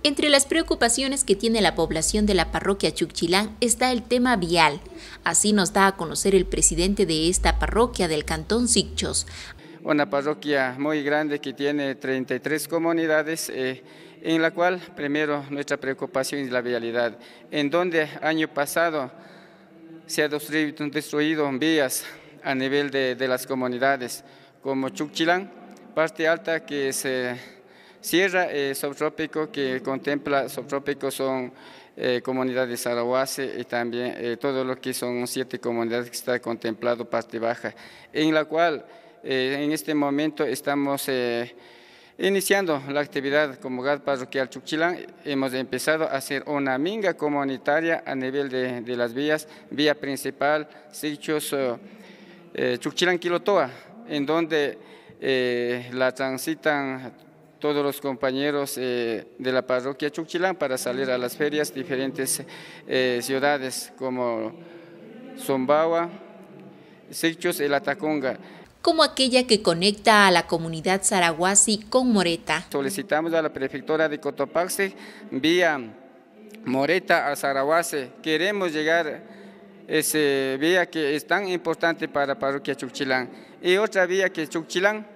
Entre las preocupaciones que tiene la población de la parroquia Chuquchilán está el tema vial. Así nos da a conocer el presidente de esta parroquia del cantón Sicchos. Una parroquia muy grande que tiene 33 comunidades, en la cual primero nuestra preocupación es la vialidad, en donde año pasado se ha destruido vías a nivel de las comunidades, como Chuquchilán, parte alta que se cierra, subtrópico que contempla, subtrópico son comunidades Sarahuase y también todo lo que son 7 comunidades que está contemplado parte baja, en la cual en este momento estamos iniciando la actividad como hogar parroquial Chuquchilán. Hemos empezado a hacer una minga comunitaria a nivel de las vías, vía principal, Sicchos, Chuquchilán Quilotoa, en donde la transitan todos los compañeros de la parroquia Chuquchilán para salir a las ferias, diferentes ciudades como Zumbawa, Sicchos y La Tacunga. Como aquella que conecta a la comunidad Sarahuasi con Moreta. Solicitamos a la prefectura de Cotopaxi vía Moreta a Sarahuasi. Queremos llegar a esa vía que es tan importante para la parroquia Chuquchilán. Y otra vía que es Chuquchilán,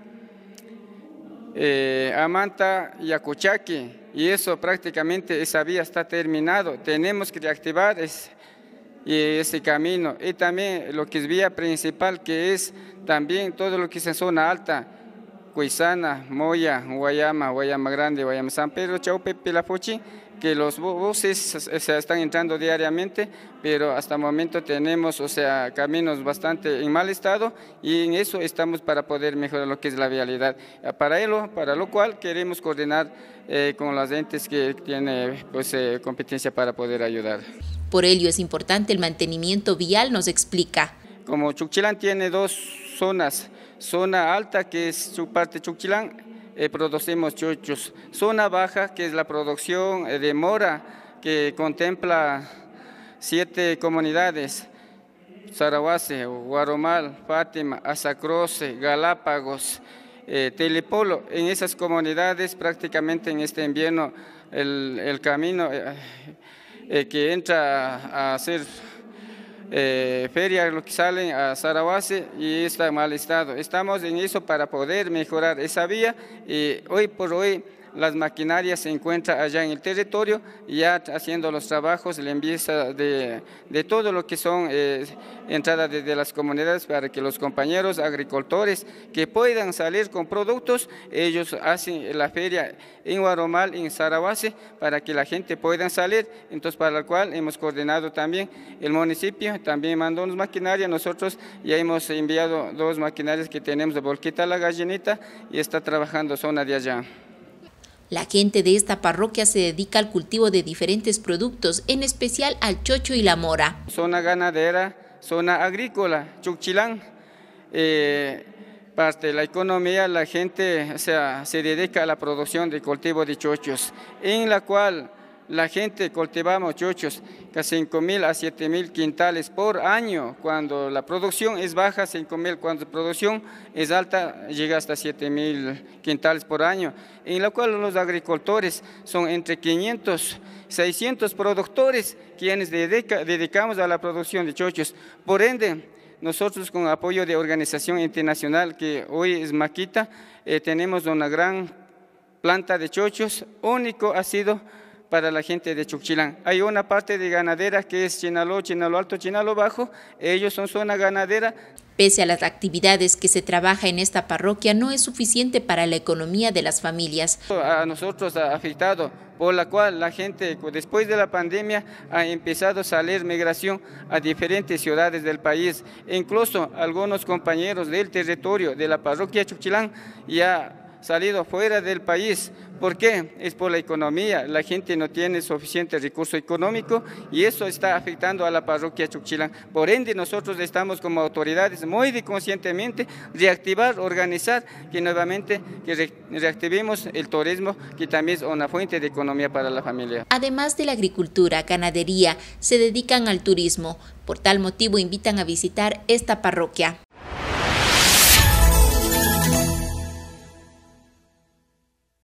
Amanta y Acuchaqui, y eso prácticamente esa vía está terminado. Tenemos que reactivar ese camino, y también lo que es vía principal, que es también todo lo que es en zona alta, Cuizana, Moya, Guayama Grande, Guayama San Pedro, Chaupe, Pilafuchi, que los buses están entrando diariamente, pero hasta el momento tenemos, caminos bastante en mal estado, y en eso estamos para poder mejorar lo que es la vialidad. Para lo cual queremos coordinar con las entes que tienen competencia para poder ayudar. Por ello es importante el mantenimiento vial, nos explica. Como Chuquchilán tiene 2 zonas, zona alta que es su parte Chuquchilán, producimos chochos. Zona baja, que es la producción de mora, que contempla 7 comunidades, Sarahuasi, Guaromal, Fátima, Asacroce, Galápagos, Telepolo. En esas comunidades prácticamente en este invierno el camino que entra a hacer feria, lo que salen a Sarahuasi, y está en mal estado. Estamos en eso para poder mejorar esa vía, y hoy por hoy las maquinarias se encuentran allá en el territorio, ya haciendo los trabajos, la limpieza de todo lo que son entradas de las comunidades, para que los compañeros agricultores que puedan salir con productos, ellos hacen la feria en Guaromal, en Sarahuasi, para que la gente pueda salir. Entonces, para lo cual hemos coordinado también, el municipio también mandó unas maquinarias, nosotros ya hemos enviado 2 maquinarias que tenemos de Volquita La Gallinita, y está trabajando zona de allá. La gente de esta parroquia se dedica al cultivo de diferentes productos, en especial al chocho y la mora. Zona ganadera, zona agrícola, Chuquchilán, parte de la economía, la gente se dedica a la producción de cultivo de chochos, en la cual la gente cultivamos chochos casi 5.000 a 7.000 quintales por año. Cuando la producción es baja, 5.000, cuando la producción es alta, llega hasta 7.000 quintales por año, en la cual los agricultores son entre 500 600 productores quienes dedicamos a la producción de chochos. Por ende, nosotros con apoyo de organización internacional, que hoy es Maquita, tenemos una gran planta de chochos, único ha sido para la gente de Chuquchilán. Hay una parte de ganadera que es Chinaló, Chinaló Alto, Chinaló Bajo, ellos son zona ganadera. Pese a las actividades que se trabaja en esta parroquia, no es suficiente para la economía de las familias. A nosotros ha afectado, por la cual la gente después de la pandemia ha empezado a salir migración a diferentes ciudades del país. Incluso algunos compañeros del territorio de la parroquia Chuquchilán ya salido fuera del país. ¿Por qué? Es por la economía. La gente no tiene suficiente recurso económico, y eso está afectando a la parroquia Chuquchilán. Por ende, nosotros estamos como autoridades muy conscientemente reactivar, organizar, que nuevamente reactivemos el turismo, que también es una fuente de economía para la familia. Además de la agricultura, ganadería, se dedican al turismo. Por tal motivo invitan a visitar esta parroquia.